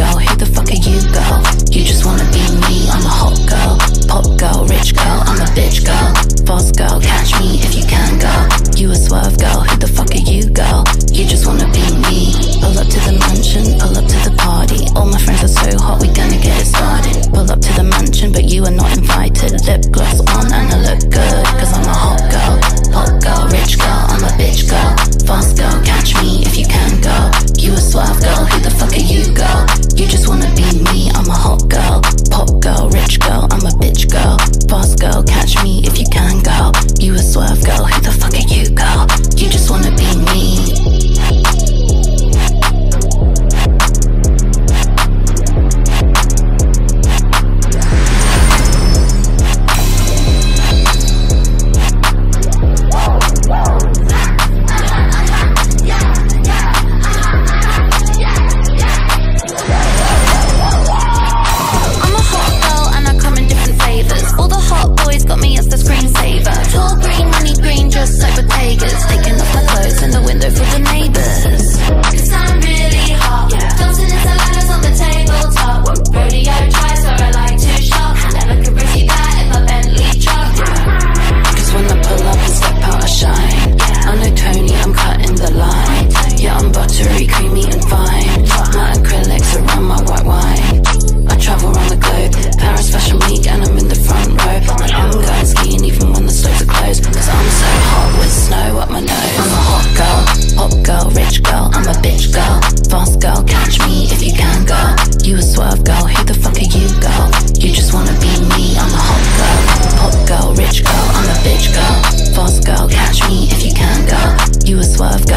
girl, who the fuck are you, girl? You just wanna be me, I'm a hot girl, pop girl, rich girl, I'm a bitch girl, fast girl, catch me if you can, girl. You a swerve girl, who the fuck are you, girl? You just wanna be me. Pull up to the mansion, pull up to the party. All my friends are so hot, we gonna get it started. Pull up to the mansion, but you are not invited. Lip gloss on and I look good, cause I'm a hot girl, pop girl, rich girl, I'm a bitch girl, fast girl, catch me if you can, girl. You a swerve girl, who the fuck are you, girl? You just wanna be me, I'm a hot girl, pop girl, rich girl, I'm a bitch girl, fast girl, catch me if you can, girl. You a swerve girl, who the fuck are you, girl? You just wanna be me. Taking off my clothes in the window for the neighbours. Cause I'm really hot, dancing in saladas on the tabletop. Rodeo tries where I like to shop. Never could receive that in my Bentley truck. Cause when I pull up and step out I shine. I know Tony, I'm cutting the line. Yeah, I'm buttery, creamy and fine. My acrylics around my white wine. I travel around the globe, Paris Fashion Week and I'm in the front row. And I'm going skiing even when the slopes are closed. Cause I'm so hot with snow up my nose. I'm a hot girl, pop girl, rich girl, I'm a bitch girl, fast girl, catch me if you can, girl. You a swerve girl, who the fuck are you, girl? You just wanna be me, I'm a hot girl, pop girl, rich girl, I'm a bitch girl, fast girl, catch me if you can, girl. You a swerve girl,